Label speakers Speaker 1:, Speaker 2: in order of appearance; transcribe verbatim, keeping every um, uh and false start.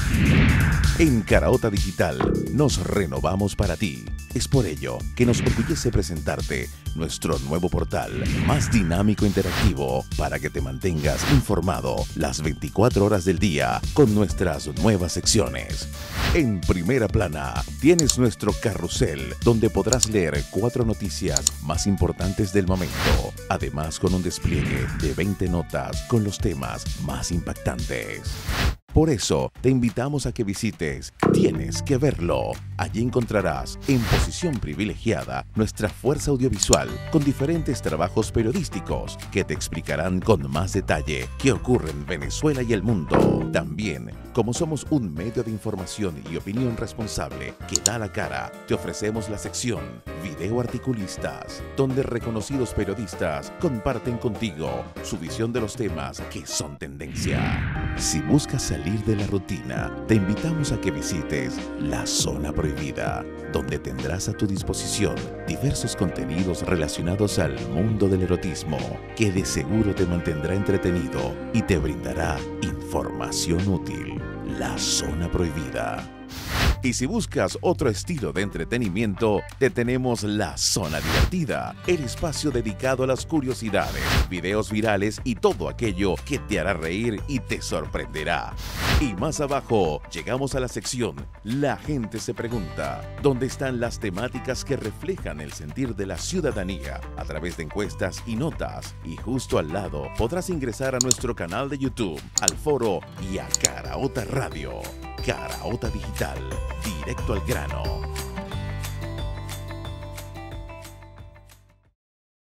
Speaker 1: En Caraota Digital nos renovamos para ti. Es por ello que nos orgullece presentarte nuestro nuevo portal más dinámico e interactivo para que te mantengas informado las veinticuatro horas del día con nuestras nuevas secciones. En primera plana tienes nuestro carrusel donde podrás leer cuatro noticias más importantes del momento, además con un despliegue de veinte notas con los temas más impactantes. Por eso, te invitamos a que visites Tienes que verlo. Allí encontrarás, en posición privilegiada, nuestra fuerza audiovisual con diferentes trabajos periodísticos que te explicarán con más detalle qué ocurre en Venezuela y el mundo. También, como somos un medio de información y opinión responsable que da la cara, te ofrecemos la sección Video Articulistas, donde reconocidos periodistas comparten contigo su visión de los temas que son tendencia. Si buscas salir de la rutina, te invitamos a que visites La Zona Prohibida, donde tendrás a tu disposición diversos contenidos relacionados al mundo del erotismo, que de seguro te mantendrá entretenido y te brindará información útil. La Zona Prohibida. Y si buscas otro estilo de entretenimiento, te tenemos La Zona Divertida, el espacio dedicado a las curiosidades, videos virales y todo aquello que te hará reír y te sorprenderá. Y más abajo, llegamos a la sección La Gente se Pregunta, donde están las temáticas que reflejan el sentir de la ciudadanía a través de encuestas y notas. Y justo al lado podrás ingresar a nuestro canal de YouTube, al foro y a Caraota Radio. Caraota Digital, directo al grano.